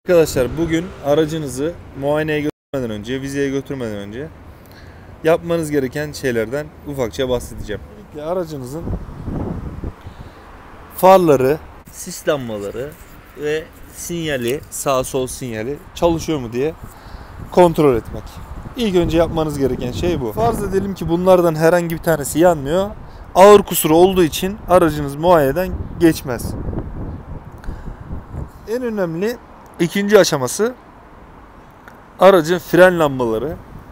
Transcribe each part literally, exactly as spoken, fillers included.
Arkadaşlar bugün aracınızı muayeneye götürmeden önce, vizeye götürmeden önce yapmanız gereken şeylerden ufakça bahsedeceğim. Öncelikle aracınızın farları, sis lambaları ve sinyali, sağ sol sinyali çalışıyor mu diye kontrol etmek. İlk önce yapmanız gereken şey bu. Farz edelim ki bunlardan herhangi bir tanesi yanmıyor. Ağır kusuru olduğu için aracınız muayeneden geçmez. En önemli ikinci aşaması aracın fren lambaları,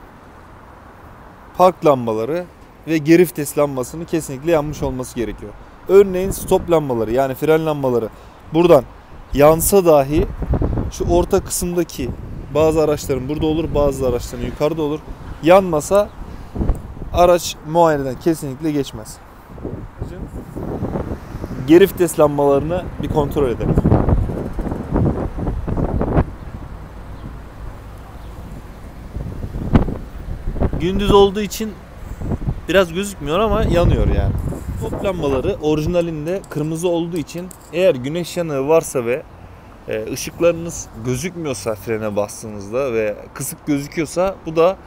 park lambaları ve geri vites lambasının kesinlikle yanmış olması gerekiyor. Örneğin stop lambaları, yani fren lambaları buradan yansa dahi şu orta kısımdaki, bazı araçların burada olur, bazı araçların yukarıda olur, yanmasa araç muayeneden kesinlikle geçmez. Geri vites lambalarını bir kontrol edelim. Gündüz olduğu için biraz gözükmüyor ama yanıyor yani. Stop lambaları orijinalinde kırmızı olduğu için eğer güneş yanığı varsa ve ışıklarınız gözükmüyorsa frene bastığınızda ve kısık gözüküyorsa bu da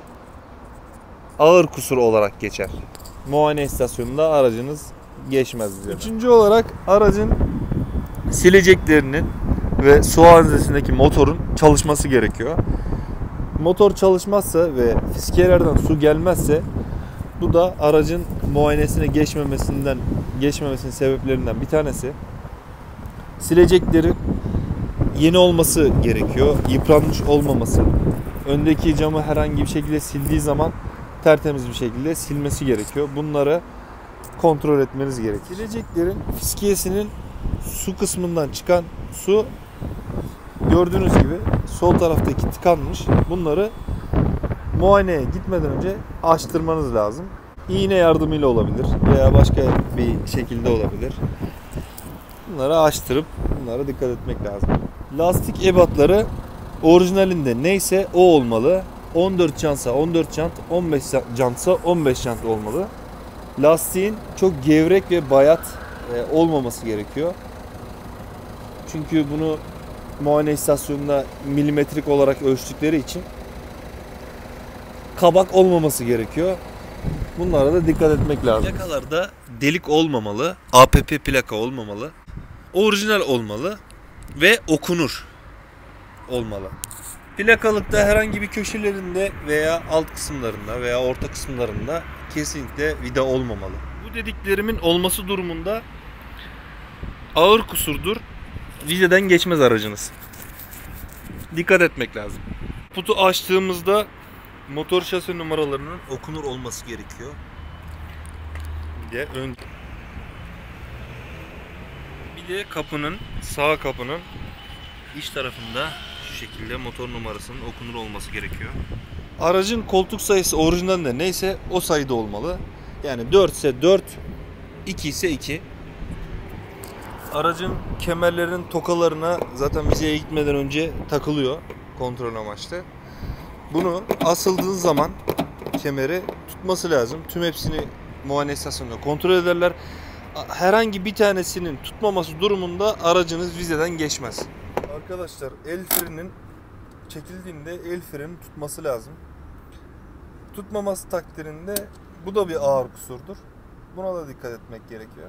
ağır kusur olarak geçer. Muayene istasyonunda aracınız geçmez üzerine. Üçüncü olarak aracın sileceklerinin ve su haznesindeki motorun çalışması gerekiyor. Motor çalışmazsa ve fiskiyelerden su gelmezse bu da aracın muayenesine geçmemesinden geçmemesinin sebeplerinden bir tanesi. Sileceklerin yeni olması gerekiyor, yıpranmış olmaması. Öndeki camı herhangi bir şekilde sildiği zaman tertemiz bir şekilde silmesi gerekiyor. Bunları kontrol etmeniz gerekiyor. Sileceklerin fiskiyesinin su kısmından çıkan su gördüğünüz gibi sol taraftaki tıkanmış. Bunları muayeneye gitmeden önce açtırmanız lazım. İğne yardımıyla olabilir veya başka bir şekilde olabilir. Bunları açtırıp bunlara dikkat etmek lazım. Lastik ebatları orijinalinde neyse o olmalı. on dört jantsa on dört jant, on beş jantsa on beş jant olmalı. Lastiğin çok gevrek ve bayat olmaması gerekiyor. Çünkü bunu muayene istasyonunda milimetrik olarak ölçtükleri için kabak olmaması gerekiyor. Bunlara da dikkat etmek lazım. Plakalarda delik olmamalı, A P P plaka olmamalı, orijinal olmalı ve okunur olmalı. Plakalıkta herhangi bir köşelerinde veya alt kısımlarında veya orta kısımlarında kesinlikle vida olmamalı. Bu dediklerimin olması durumunda ağır kusurdur, vidadan geçmez aracınız. Dikkat etmek lazım. Kaputu açtığımızda motor şasi numaralarının okunur olması gerekiyor. Bir de ön bir de kapının, sağ kapının iç tarafında şu şekilde motor numarasının okunur olması gerekiyor. Aracın koltuk sayısı orijinalinde neyse o sayıda olmalı. Yani dört ise dört, iki ise iki. Aracın kemerlerinin tokalarına zaten vizeye gitmeden önce takılıyor kontrol amaçlı. Bunu asıldığınız zaman kemeri tutması lazım. Tüm hepsini muayene istasyonunda kontrol ederler. Herhangi bir tanesinin tutmaması durumunda aracınız vizeden geçmez. Arkadaşlar el frenin çekildiğinde el frenin tutması lazım. Tutmaması takdirinde bu da bir ağır kusurdur. Buna da dikkat etmek gerekiyor.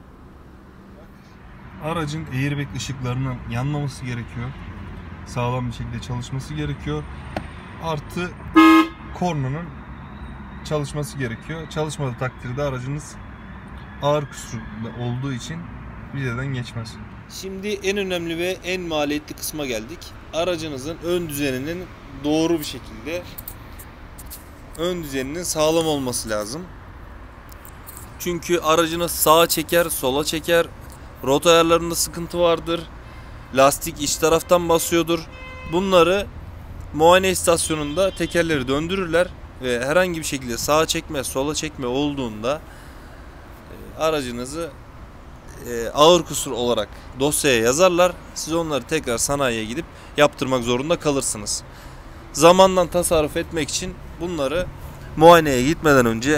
Aracın airbag ışıklarının yanmaması gerekiyor. Sağlam bir şekilde çalışması gerekiyor. Artı kornanın çalışması gerekiyor. Çalışmadığı takdirde aracınız ağır kusurda olduğu için vizeden geçmez. Şimdi en önemli ve en maliyetli kısma geldik. Aracınızın ön düzeninin doğru bir şekilde ön düzeninin sağlam olması lazım. Çünkü aracınız sağa çeker, sola çeker. Rot ayarlarında sıkıntı vardır. Lastik iç taraftan basıyordur. Bunları muayene istasyonunda tekerleri döndürürler ve herhangi bir şekilde sağa çekme, sola çekme olduğunda aracınızı ağır kusur olarak dosyaya yazarlar. Siz onları tekrar sanayiye gidip yaptırmak zorunda kalırsınız. Zamandan tasarruf etmek için bunları muayeneye gitmeden önce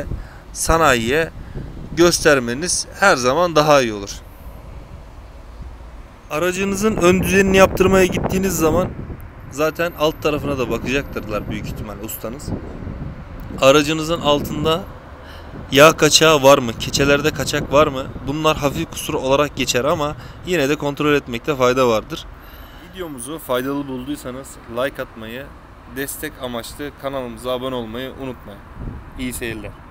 sanayiye göstermeniz her zaman daha iyi olur. Aracınızın ön düzenini yaptırmaya gittiğiniz zaman zaten alt tarafına da bakacaktırlar büyük ihtimal ustanız. Aracınızın altında yağ kaçağı var mı? Keçelerde kaçak var mı? Bunlar hafif kusur olarak geçer ama yine de kontrol etmekte fayda vardır. Videomuzu faydalı bulduysanız like atmayı, destek amaçlı kanalımıza abone olmayı unutmayın. İyi seyirler.